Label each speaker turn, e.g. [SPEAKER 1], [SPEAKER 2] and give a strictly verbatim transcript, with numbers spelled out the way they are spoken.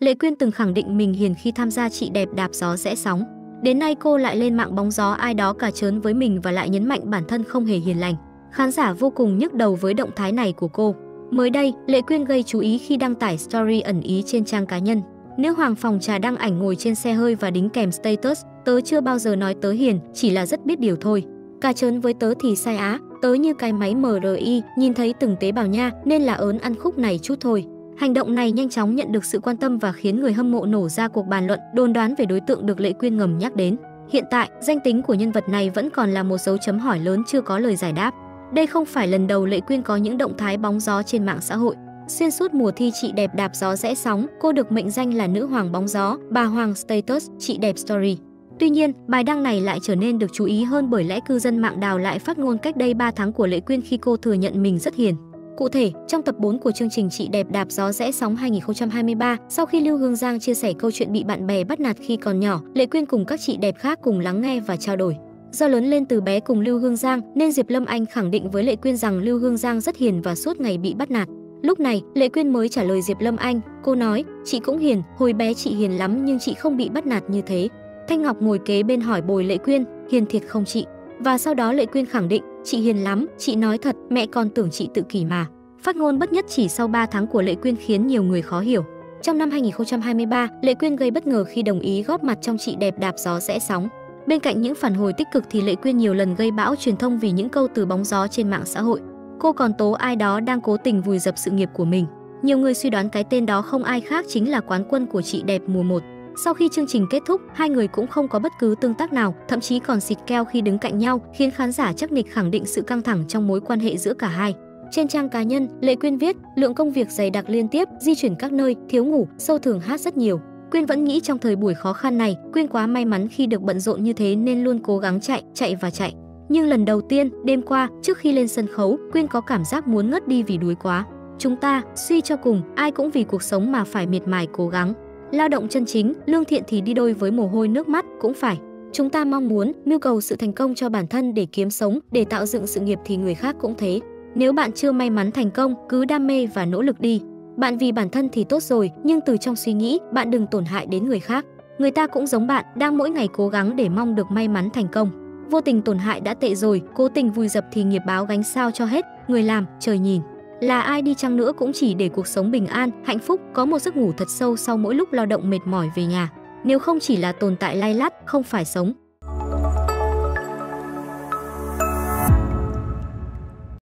[SPEAKER 1] Lệ Quyên từng khẳng định mình hiền khi tham gia Chị đẹp đạp gió rẽ sóng. Đến nay cô lại lên mạng bóng gió ai đó cà trớn với mình và lại nhấn mạnh bản thân không hề hiền lành. Khán giả vô cùng nhức đầu với động thái này của cô. Mới đây, Lệ Quyên gây chú ý khi đăng tải story ẩn ý trên trang cá nhân. Nữ hoàng phòng trà đăng ảnh ngồi trên xe hơi và đính kèm status: "Tớ chưa bao giờ nói tớ hiền, chỉ là rất biết điều thôi. Cà trớn với tớ thì sai á, tớ như cái máy em rờ i, nhìn thấy từng tế bào nha, nên là ớn ăn khúc này chút thôi." Hành động này nhanh chóng nhận được sự quan tâm và khiến người hâm mộ nổ ra cuộc bàn luận, đồn đoán về đối tượng được Lệ Quyên ngầm nhắc đến. Hiện tại, danh tính của nhân vật này vẫn còn là một dấu chấm hỏi lớn chưa có lời giải đáp. Đây không phải lần đầu Lệ Quyên có những động thái bóng gió trên mạng xã hội. Xuyên suốt mùa thi Chị đẹp đạp gió rẽ sóng, cô được mệnh danh là nữ hoàng bóng gió, bà hoàng status, Chị đẹp story. Tuy nhiên, bài đăng này lại trở nên được chú ý hơn bởi lẽ cư dân mạng đào lại phát ngôn cách đây ba tháng của Lệ Quyên khi cô thừa nhận mình rất hiền. Cụ thể, trong tập bốn của chương trình Chị đẹp đạp gió rẽ sóng hai nghìn không trăm hai mươi ba, sau khi Lưu Hương Giang chia sẻ câu chuyện bị bạn bè bắt nạt khi còn nhỏ, Lệ Quyên cùng các chị đẹp khác cùng lắng nghe và trao đổi. Do lớn lên từ bé cùng Lưu Hương Giang nên Diệp Lâm Anh khẳng định với Lệ Quyên rằng Lưu Hương Giang rất hiền và suốt ngày bị bắt nạt. Lúc này, Lệ Quyên mới trả lời Diệp Lâm Anh, cô nói: "Chị cũng hiền, hồi bé chị hiền lắm nhưng chị không bị bắt nạt như thế." Thanh Ngọc ngồi kế bên hỏi bồi Lệ Quyên: "Hiền thiệt không chị?" Và sau đó Lệ Quyên khẳng định: "Chị hiền lắm, chị nói thật, mẹ còn tưởng chị tự kỷ mà." Phát ngôn bất nhất chỉ sau ba tháng của Lệ Quyên khiến nhiều người khó hiểu. Trong năm hai nghìn không trăm hai mươi ba, Lệ Quyên gây bất ngờ khi đồng ý góp mặt trong Chị đẹp đạp gió rẽ sóng. Bên cạnh những phản hồi tích cực thì Lệ Quyên nhiều lần gây bão truyền thông vì những câu từ bóng gió trên mạng xã hội. Cô còn tố ai đó đang cố tình vùi dập sự nghiệp của mình. Nhiều người suy đoán cái tên đó không ai khác chính là quán quân của Chị đẹp mùa một. Sau khi chương trình kết thúc, hai người cũng không có bất cứ tương tác nào, thậm chí còn xịt keo khi đứng cạnh nhau, khiến khán giả chắc nịch khẳng định sự căng thẳng trong mối quan hệ giữa cả hai. Trên trang cá nhân, Lệ Quyên viết: "Lượng công việc dày đặc liên tiếp, di chuyển các nơi, thiếu ngủ, sâu thường hát rất nhiều. Quyên vẫn nghĩ trong thời buổi khó khăn này, Quyên quá may mắn khi được bận rộn như thế nên luôn cố gắng chạy, chạy và chạy. Nhưng lần đầu tiên, đêm qua, trước khi lên sân khấu, Quyên có cảm giác muốn ngất đi vì đuối quá. Chúng ta, suy cho cùng, ai cũng vì cuộc sống mà phải miệt mài cố gắng. Lao động chân chính, lương thiện thì đi đôi với mồ hôi nước mắt, cũng phải. Chúng ta mong muốn, mưu cầu sự thành công cho bản thân để kiếm sống, để tạo dựng sự nghiệp thì người khác cũng thế. Nếu bạn chưa may mắn thành công, cứ đam mê và nỗ lực đi. Bạn vì bản thân thì tốt rồi, nhưng từ trong suy nghĩ, bạn đừng tổn hại đến người khác. Người ta cũng giống bạn, đang mỗi ngày cố gắng để mong được may mắn thành công. Vô tình tổn hại đã tệ rồi, cố tình vùi dập thì nghiệp báo gánh sao cho hết, người làm, trời nhìn. Là ai đi chăng nữa cũng chỉ để cuộc sống bình an, hạnh phúc, có một giấc ngủ thật sâu sau mỗi lúc lao động mệt mỏi về nhà. Nếu không chỉ là tồn tại lay lắt, không phải sống."